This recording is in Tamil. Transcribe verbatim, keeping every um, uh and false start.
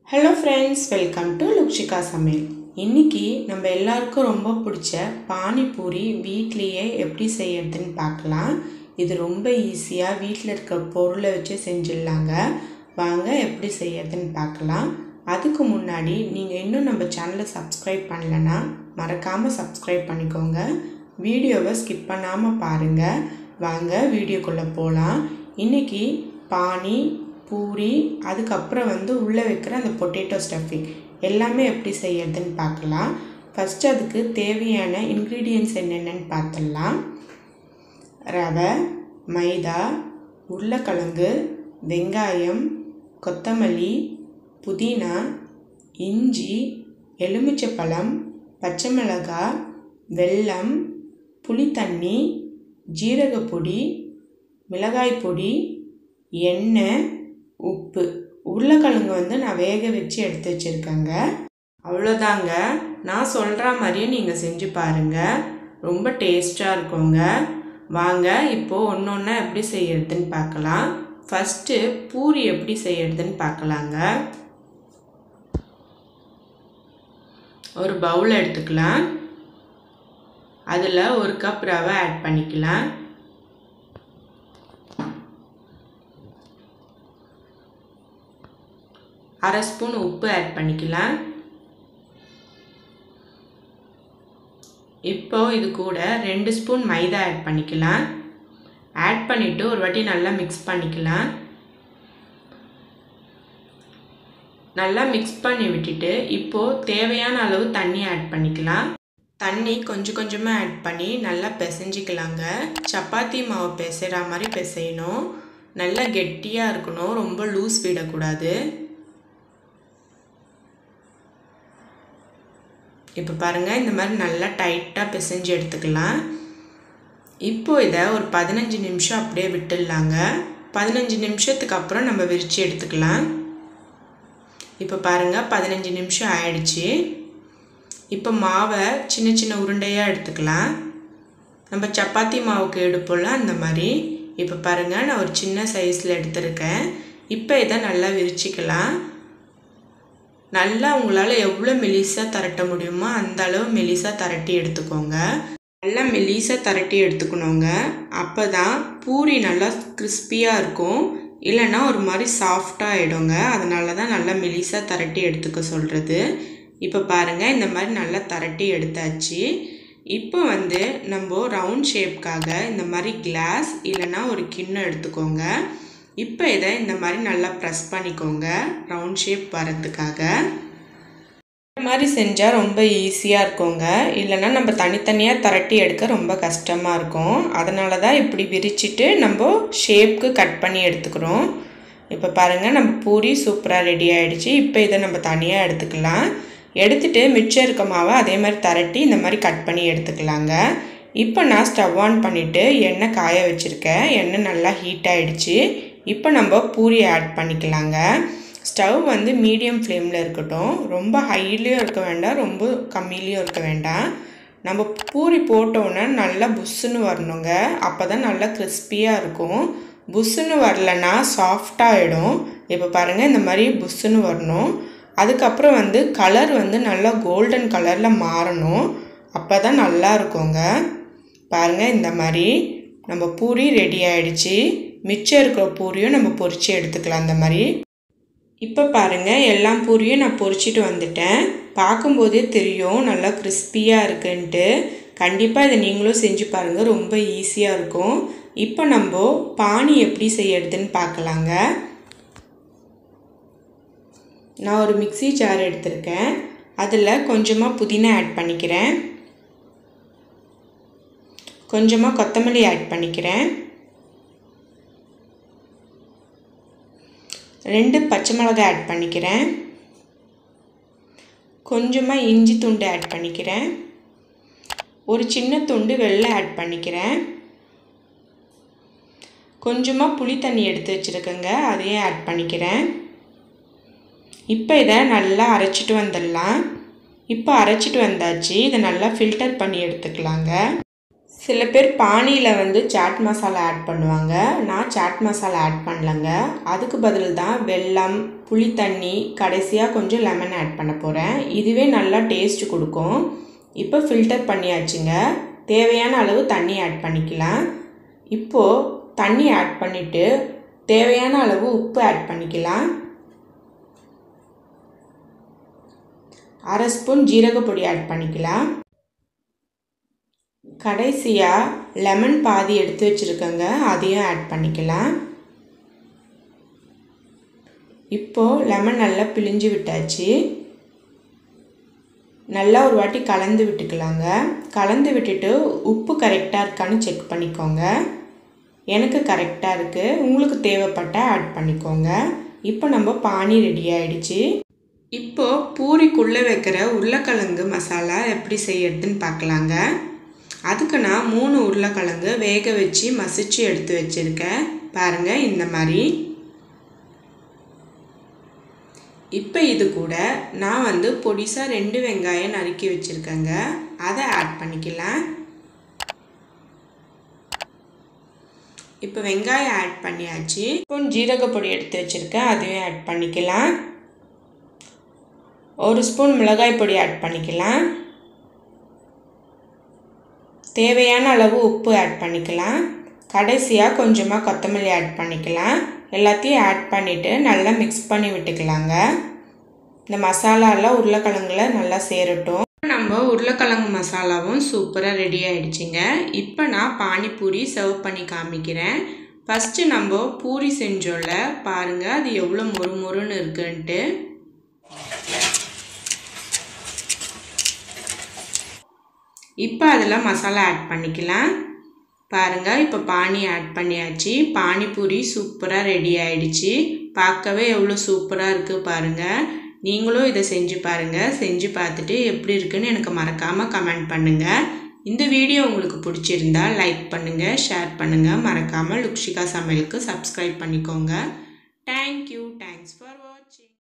Hello friends, welcome to Lukshika சமையல். இன்றைக்கி நம்ம எல்லாருக்கும் ரொம்ப பிடிச்ச பானிபூரி வீட்லேயே எப்படி செய்யறதுன்னு பார்க்கலாம். இது ரொம்ப ஈஸியாக வீட்டில் இருக்க பொருளை வச்சு செஞ்சிடலாங்க. வாங்க எப்படி செய்யறதுன்னு பார்க்கலாம். அதுக்கு முன்னாடி நீங்கள் இன்னும் நம்ம சேனலை சப்ஸ்கிரைப் பண்ணலைன்னா மறக்காமல் சப்ஸ்கிரைப் பண்ணிக்கோங்க. வீடியோவை ஸ்கிப் பண்ணாமல் பாருங்கள். வாங்க வீடியோக்குள்ளே போகலாம். இன்றைக்கி பானி பூரி, அதுக்கப்புறம் வந்து உள்ளே வைக்கிற அந்த பொட்டேட்டோ ஸ்டஃபிங் எல்லாமே எப்படி செய்யறதுன்னு பார்க்கலாம். ஃபஸ்ட்டு அதுக்கு தேவையான இன்க்ரீடியன்ட்ஸ் என்னென்னு பார்த்துடலாம். ரவை, மைதா, உருளைக்கிழங்கு, வெங்காயம், கொத்தமல்லி, புதினா, இஞ்சி, எலுமிச்சைப்பழம், பச்சை மிளகாய், வெல்லம், புளித்தண்ணி, ஜீரகப்பொடி, மிளகாய் பொடி, எண்ணெய், உப்பு. உருளைக்கிழங்கு வந்து நான் வேக வச்சு எடுத்து வச்சுருக்கேங்க. அவ்வளோதாங்க. நான் சொல்கிற மாதிரியே நீங்கள் செஞ்சு பாருங்கள். ரொம்ப டேஸ்ட்டாக இருக்குங்க. வாங்க இப்போது ஒன்று ஒன்றா எப்படி செய்யறதுன்னு பார்க்கலாம். ஃபஸ்ட்டு பூரி எப்படி செய்யறதுன்னு பார்க்கலாங்க. ஒரு பவுல் எடுத்துக்கலாம். அதில் ஒரு கப் ரவை ஆட் பண்ணிக்கலாம். அரை ஸ்பூன் உப்பு ஆட் பண்ணிக்கலாம். இப்போ இது கூட ரெண்டு ஸ்பூன் மைதா ஆட் பண்ணிக்கலாம். ஆட் பண்ணிவிட்டு ஒரு வாட்டி நல்லா மிக்ஸ் பண்ணிக்கலாம். நல்லா மிக்ஸ் பண்ணி விட்டுட்டு இப்போது தேவையான அளவு தண்ணி ஆட் பண்ணிக்கலாம். தண்ணி கொஞ்சம் கொஞ்சமாக ஆட் பண்ணி நல்லா பிசைஞ்சிக்கலாங்க. சப்பாத்தி மாவு பிசைகிற மாதிரி பிசையணும். நல்லா கெட்டியாக இருக்கணும், ரொம்ப லூஸ் விடக்கூடாது. இப்போ பாருங்கள், இந்த மாதிரி நல்லா டைட்டாக பிசைஞ்சு எடுத்துக்கலாம். இப்போ இதை ஒரு பதினஞ்சு நிமிஷம் அப்படியே விட்டுடலாங்க. பதினஞ்சு நிமிஷத்துக்கு அப்புறம் நம்ம விரித்து எடுத்துக்கலாம். இப்போ பாருங்கள், பதினஞ்சு நிமிஷம் ஆயிடுச்சு. இப்போ மாவை சின்ன சின்ன உருண்டையாக எடுத்துக்கலாம். நம்ம சப்பாத்தி மாவுக்கு எடுப்போம்ல அந்த மாதிரி. இப்போ பாருங்கள், நான் ஒரு சின்ன சைஸில் எடுத்துருக்கேன். இப்போ இதை நல்லா விரிச்சிக்கலாம். நல்லா உங்களால் எவ்வளோ மெலிசாக திரட்ட முடியுமோ அந்த அளவு மெலிசாக திரட்டி எடுத்துக்கோங்க. நல்லா மெலிசாக திரட்டி எடுத்துக்கணுங்க. அப்போ தான் பூரி நல்லா கிறிஸ்பியாக இருக்கும். இல்லைன்னா ஒரு மாதிரி சாஃப்டாக ஆகிடுங்க. அதனால தான் நல்லா மெலிசாக திரட்டி எடுத்துக்க சொல்கிறது. இப்போ பாருங்கள், இந்த மாதிரி நல்லா திரட்டி எடுத்தாச்சு. இப்போ வந்து நம்ம ரவுண்ட் ஷேப்காக இந்த மாதிரி கிளாஸ் இல்லைன்னா ஒரு கிண்ணம் எடுத்துக்கோங்க. இப்போ இதை இந்த மாதிரி நல்லா ப்ரெஸ் பண்ணிக்கோங்க, ரவுண்ட் ஷேப் வரதுக்காக. இந்த மாதிரி செஞ்சால் ரொம்ப ஈஸியாக இருக்குங்க. இல்லைன்னா நம்ம தனித்தனியாக திரட்டி எடுக்க ரொம்ப கஷ்டமாக இருக்கும். அதனால தான் இப்படி விரிச்சிட்டு நம்ம ஷேப்புக்கு கட் பண்ணி எடுத்துக்கிறோம். இப்போ பாருங்கள், நம்ம பூரி சூப்பராக ரெடி ஆகிடுச்சு. இப்போ இதை நம்ம தனியாக எடுத்துக்கலாம். எடுத்துகிட்டு மிச்சம் இருக்க மாவை அதே மாதிரி திரட்டி இந்த மாதிரி கட் பண்ணி எடுத்துக்கலாங்க. இப்போ நான் ஸ்டவ் ஆன் பண்ணிவிட்டு எண்ணெய் காய வச்சுருக்கேன். எண்ணெய் நல்லா ஹீட் ஆகிடுச்சு. இப்போ நம்ம பூரி ஆட் பண்ணிக்கலாங்க. ஸ்டவ் வந்து மீடியம் ஃப்ளேமில் இருக்கட்டும். ரொம்ப ஹைலையும் இருக்க வேண்டாம், ரொம்ப கம்மிலையும் இருக்க வேண்டாம். நம்ம பூரி போட்டோன்னே நல்லா புஷ்ஷுன்னு வரணுங்க. அப்போ தான் நல்லா கிறிஸ்பியாக இருக்கும். புஷ்ஷுன்னு வரலன்னா சாஃப்டாகிடும். இப்போ பாருங்கள், இந்த மாதிரி புஷ்ஷுன்னு வரணும். அதுக்கப்புறம் வந்து கலர் வந்து நல்லா கோல்டன் கலரில் மாறணும். அப்போ தான் நல்லா இருக்குங்க. பாருங்கள், இந்த மாதிரி நம்ம பூரி ரெடி ஆகிடுச்சு. மிச்சம் இருக்கிற பூரியும் நம்ம பொரித்து எடுத்துக்கலாம் அந்த மாதிரி. இப்போ பாருங்கள், எல்லா பூரியும் நான் பொரிச்சிட்டு வந்துட்டேன். பார்க்கும்போதே தெரியும் நல்லா கிறிஸ்பியாக இருக்குன்ட்டு. கண்டிப்பாக இதை நீங்களும் செஞ்சு பாருங்கள், ரொம்ப ஈஸியாக இருக்கும். இப்போ நம்ம பானி எப்படி செய்யறதுன்னு பார்க்கலாங்க. நான் ஒரு மிக்ஸி ஜார் எடுத்திருக்கேன். அதில் கொஞ்சமாக புதினா ஆட் பண்ணிக்கிறேன். கொஞ்சமாக கொத்தமல்லி ஆட் பண்ணிக்கிறேன். ரெண்டு பச்சை மிளகாய் ஆட் பண்ணிக்கிறேன். கொஞ்சமாக இஞ்சி துண்டு ஆட் பண்ணிக்கிறேன். ஒரு சின்ன துண்டு வெல்லம் ஆட் பண்ணிக்கிறேன். கொஞ்சமாக புளி தண்ணி எடுத்து வச்சுருக்கேங்க, அதையும் ஆட் பண்ணிக்கிறேன். இப்போ இதை நல்லா அரைச்சிட்டு வந்துடலாம். இப்போ அரைச்சிட்டு வந்தாச்சு. இதை நல்லா ஃபில்டர் பண்ணி எடுத்துக்கலாங்க. சில பேர் பானியில் வந்து சாட் மசாலா ஆட் பண்ணுவாங்க. நான் சாட் மசாலா ஆட் பண்ணலங்க. அதுக்கு பதில் தான் வெல்லம், புளி தண்ணி, கடைசியாக கொஞ்சம் லெமன் ஆட் பண்ண போகிறேன். இதுவே நல்லா டேஸ்ட் கொடுக்கும். இப்போ ஃபில்டர் பண்ணியாச்சுங்க. தேவையான அளவு தண்ணி ஆட் பண்ணிக்கலாம். இப்போது தண்ணி ஆட் பண்ணிவிட்டு தேவையான அளவு உப்பு ஆட் பண்ணிக்கலாம். அரை ஸ்பூன் ஜீரகப்பொடி ஆட் பண்ணிக்கலாம். கடைசியாக லெமன் பாதி எடுத்து வச்சுருக்கேங்க, அதையும் ஆட் பண்ணிக்கலாம். இப்போது லெமன் நல்லா பிழிஞ்சு விட்டாச்சு. நல்லா ஒரு வாட்டி கலந்து விட்டுக்கலாங்க. கலந்து விட்டுட்டு உப்பு கரெக்டாக இருக்கான்னு செக் பண்ணிக்கோங்க. எனக்கு கரெக்டாக இருக்குது. உங்களுக்கு தேவைப்பட்டால் ஆட் பண்ணிக்கோங்க. இப்போ நம்ம பானி ரெடி ஆகிடுச்சு. இப்போது பூரிக்குள்ளே வைக்கிற உருளைக்கிழங்கு மசாலா எப்படி செய்யறதுன்னு பார்க்கலாங்க. அதுக்கு நான் மூணு உருளைக்கிழங்கு வேக வச்சு மசிச்சு எடுத்து வச்சுருக்கேன். பாருங்கள் இந்த மாதிரி. இப்போ இது கூட நான் வந்து பொடிசாக ரெண்டு வெங்காயம் நறுக்கி வச்சுருக்கேங்க, அதை ஆட் பண்ணிக்கலாம். இப்போ வெங்காயம் ஆட் பண்ணியாச்சு. இப்போ ஜீரகப்பொடி எடுத்து வச்சுருக்கேன், அதையும் ஆட் பண்ணிக்கலாம். ஒரு ஸ்பூன் மிளகாய் பொடி ஆட் பண்ணிக்கலாம். தேவையான அளவு உப்பு ஆட் பண்ணிக்கலாம். கடைசியாக கொஞ்சமாக கொத்தமல்லி ஆட் பண்ணிக்கலாம். எல்லாத்தையும் ஆட் பண்ணிவிட்டு நல்லா மிக்ஸ் பண்ணி விட்டுக்கலாங்க. இந்த மசாலாலாம் உருளைக்கிழங்குல நல்லா சேரட்டும். நம்ம உருளைக்கிழங்கு மசாலாவும் சூப்பராக ரெடி ஆகிடுச்சிங்க. இப்போ நான் பானிபூரி சர்வ் பண்ணி காமிக்கிறேன். ஃபஸ்ட்டு நம்ம பூரி செஞ்சோம்ல, பாருங்கள் அது எவ்வளோ மொறு மொறுன்னு இருக்குன்ட்டு. இப்போ அதில் மசாலா ஆட் பண்ணிக்கலாம். பாருங்கள் இப்போ பானி ஆட் பண்ணியாச்சு. பானிபூரி சூப்பராக ரெடி ஆகிடுச்சு. பார்க்கவே எவ்வளோ சூப்பராக இருக்குது பாருங்கள். நீங்களும் இதை செஞ்சு பாருங்கள். செஞ்சு பார்த்துட்டு எப்படி இருக்குன்னு எனக்கு மறக்காமல் கமெண்ட் பண்ணுங்கள். இந்த வீடியோ உங்களுக்கு பிடிச்சிருந்தா லைக் பண்ணுங்கள், ஷேர் பண்ணுங்கள். மறக்காமல் லுக்ஷிகா சமையலுக்கு சப்ஸ்கிரைப் பண்ணிக்கோங்க. தேங்க்யூ. தேங்க்ஸ் ஃபார் வாட்சிங்.